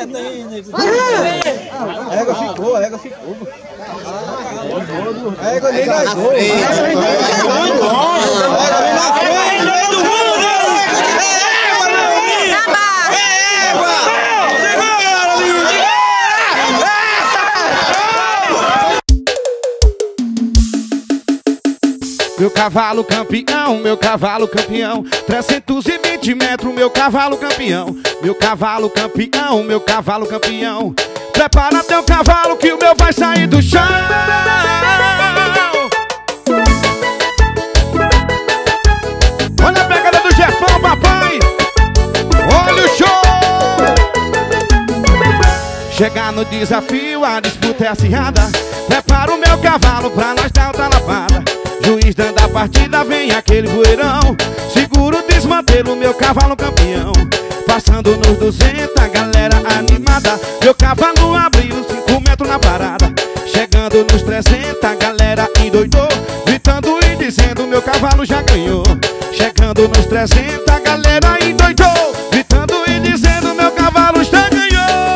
Égua ficou, égua ficou. Égua nem gastou. Meu cavalo campeão, meu cavalo campeão, 320 metros, meu cavalo campeão. Meu cavalo campeão, meu cavalo campeão. Prepara teu cavalo que o meu vai sair do chão. Olha a pegada do Jefão, papai. Olha o show. Chegar no desafio, a disputa é acirrada. Prepara o meu cavalo pra nós dar outra lavada. Juiz dando a partida, vem aquele bueirão. Seguro o desmantelo, meu cavalo campeão. Passando nos 200, a galera animada. Meu cavalo abriu 5 metros na parada. Chegando nos 300, a galera endoidou. Gritando e dizendo, meu cavalo já ganhou. Chegando nos 300, a galera endoidou. Gritando e dizendo, meu cavalo já ganhou.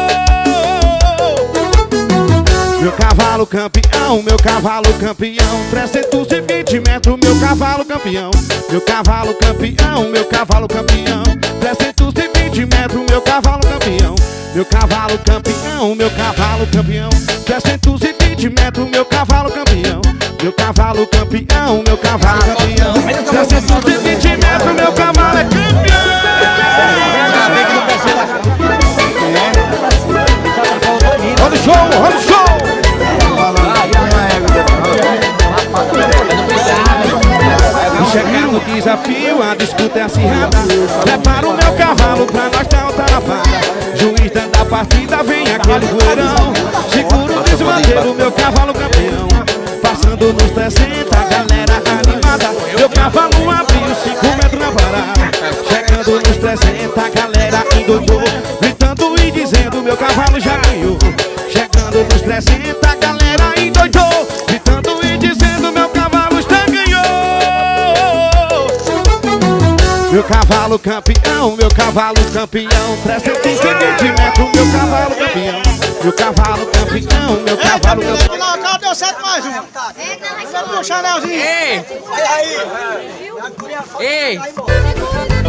Meu cavalo campeão, meu cavalo campeão, 320 metros, meu cavalo campeão. Meu cavalo campeão, meu cavalo campeão, 320 metros, meu cavalo campeão. Meu cavalo campeão, meu cavalo campeão, 320 metros, meu cavalo campeão. Meu cavalo campeão, meu cavalo campeão, 320 metros, meu cavalo é campeão. Olha o show, olha o show. Chegar no desafio, a disputa é acirrada. Prepara o meu cavalo pra nós dar outra lavada. Juiz dando a partida, vem aquele bueirão. Segura o desmantelo, meu cavalo campeão. Passando nos 300, a galera animada. Meu cavalo abriu 5 metros na parada. Chegando nos 300, a galera endoidou. Gritando e dizendo, meu cavalo já ganhou. Chegando nos 300, a galera endoidou. Gritando e dizendo, meu cavalo já ganhou. Meu cavalo campeão, meu cavalo campeão, 320 metros, meu cavalo campeão. Meu cavalo campeão, meu cavalo campeão. Não, deu certo mais um. Vamos pro Chanelzinho. Ei! Ei!